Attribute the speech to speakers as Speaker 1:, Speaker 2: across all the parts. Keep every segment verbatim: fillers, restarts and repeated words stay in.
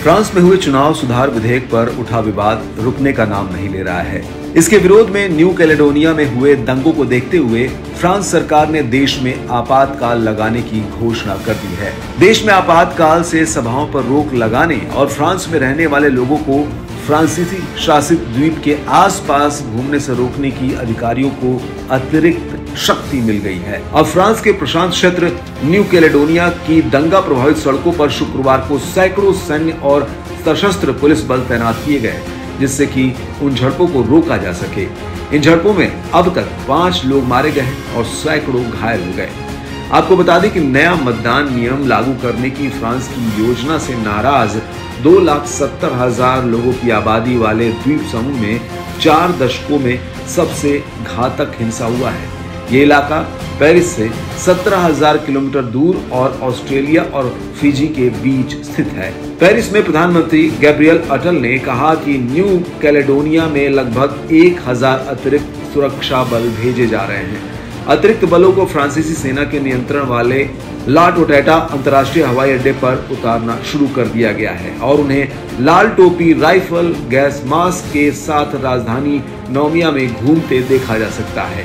Speaker 1: France में हुए चुनाव सुधार विधेयक पर उठा विवाद रुकने का नाम नहीं ले रहा है। इसके विरोध में न्यू कैलेडोनिया में हुए दंगों को देखते हुए फ्रांस सरकार ने देश में आपातकाल लगाने की घोषणा कर दी है। देश में आपातकाल से सभाओं पर रोक लगाने और फ्रांस में रहने वाले लोगों को फ्रांसीसी शासित द्वीप के आसपास घूमने से रोकने की अधिकारियों को अतिरिक्त शक्ति मिल गई है। अब फ्रांस के प्रशांत क्षेत्र न्यू कैलेडोनिया की दंगा प्रभावित सड़कों पर शुक्रवार को सैकड़ों सैन्य और सशस्त्र पुलिस बल तैनात किए गए, जिससे कि उन झड़पों को रोका जा सके। इन झड़पों में अब तक पांच लोग मारे गए और सैकड़ों घायल हो गए। आपको बता दें कि नया मतदान नियम लागू करने की फ्रांस की योजना से नाराज दो लाख सत्तर हजार लोगों की आबादी वाले द्वीप समूह में चार दशकों में सबसे घातक हिंसा हुआ है। ये इलाका पेरिस से सत्रह हजार किलोमीटर दूर और ऑस्ट्रेलिया और फिजी के बीच स्थित है। पेरिस में प्रधानमंत्री गैब्रियल अटल ने कहा कि न्यू कैलेडोनिया में लगभग एक हजार अतिरिक्त सुरक्षा बल भेजे जा रहे हैं। अतिरिक्त बलों को फ्रांसीसी सेना के नियंत्रण वाले ला टोटैटा अंतर्राष्ट्रीय हवाई अड्डे पर उतारना शुरू कर दिया गया है और उन्हें लाल टोपी, राइफल, गैस मास्क के साथ राजधानी नोमिया में घूमते देखा जा सकता है।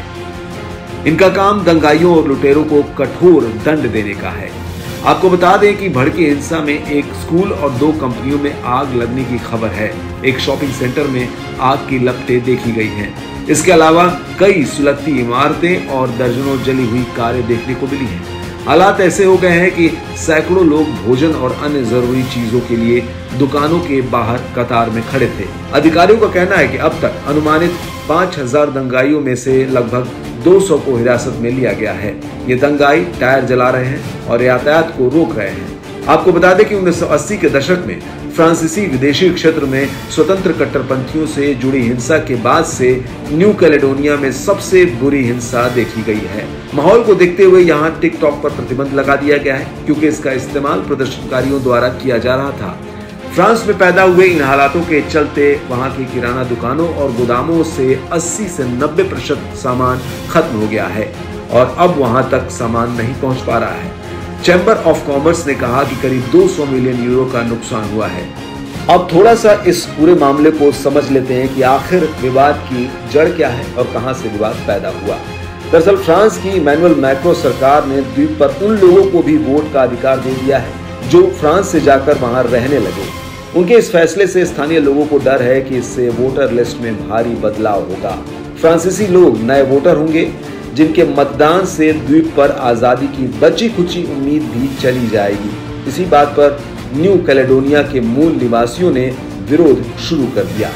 Speaker 1: इनका काम दंगाइयों और लुटेरों को कठोर दंड देने का है। आपको बता दें कि भड़की हिंसा में एक स्कूल और दो कंपनियों में आग लगने की खबर है। एक शॉपिंग सेंटर में आग की लपटें देखी गई हैं। इसके अलावा कई सुलगती इमारतें और दर्जनों जली हुई कारें देखने को मिली हैं। हालात ऐसे हो गए हैं कि सैकड़ों लोग भोजन और अन्य जरूरी चीजों के लिए दुकानों के बाहर कतार में खड़े थे। अधिकारियों का कहना है कि अब तक अनुमानित पाँच हजार दंगाइयों में से लगभग दो सौ को हिरासत में लिया गया है। ये दंगाई टायर जला रहे हैं और यातायात को रोक रहे हैं। आपको बता दें कि उन्नीस सौ अस्सी के दशक में फ्रांसीसी विदेशी क्षेत्र में स्वतंत्र कट्टरपंथियों से जुड़ी हिंसा के बाद से न्यू कैलेडोनिया में सबसे बुरी हिंसा देखी गई है। माहौल को देखते हुए यहाँ टिकटॉक पर प्रतिबंध लगा दिया गया है, क्योंकि इसका इस्तेमाल प्रदर्शनकारियों द्वारा किया जा रहा था। फ्रांस में पैदा हुए इन हालातों के चलते वहां की किराना दुकानों और गोदामों से अस्सी से नब्बे प्रतिशत सामान खत्म हो गया है और अब वहां तक सामान नहीं पहुंच पा रहा है। चैम्बर ऑफ कॉमर्स ने कहा कि करीब दो सौ मिलियन यूरो का नुकसान हुआ है। अब थोड़ा सा इस पूरे मामले को समझ लेते हैं कि आखिर विवाद की जड़ क्या है और कहां से विवाद पैदा हुआ। दरअसल फ्रांस की इमैनुअल मैक्रों सरकार ने द्वीप पर उन लोगों को भी वोट का अधिकार दे दिया है जो फ्रांस से जाकर वहां रहने लगे। उनके इस फैसले से स्थानीय लोगों को डर है कि इससे वोटर लिस्ट में भारी बदलाव होगा। फ्रांसीसी लोग नए वोटर होंगे, जिनके मतदान से द्वीप पर आजादी की बची खुची उम्मीद भी चली जाएगी। इसी बात पर न्यू कैलेडोनिया के मूल निवासियों ने विरोध शुरू कर दिया।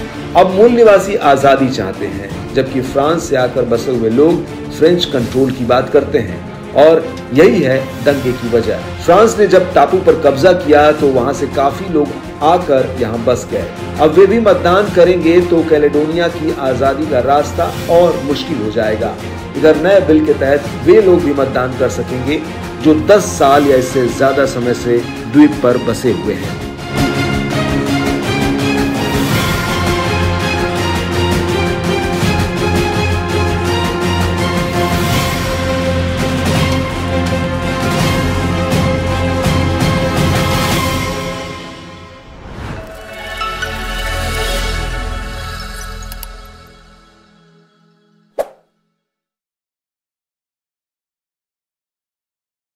Speaker 1: अब मूल निवासी आजादी चाहते हैं, जबकि फ्रांस से आकर बसे हुए लोग फ्रेंच कंट्रोल की बात करते हैं और यही है दंगे की वजह। फ्रांस ने जब टापू पर कब्जा किया तो वहां से काफी लोग आकर यहां बस गए। अब वे भी मतदान करेंगे तो कैलेडोनिया की आजादी का रास्ता और मुश्किल हो जाएगा। इधर नए बिल के तहत वे लोग भी मतदान कर सकेंगे जो दस साल या इससे ज्यादा समय से द्वीप पर बसे हुए हैं।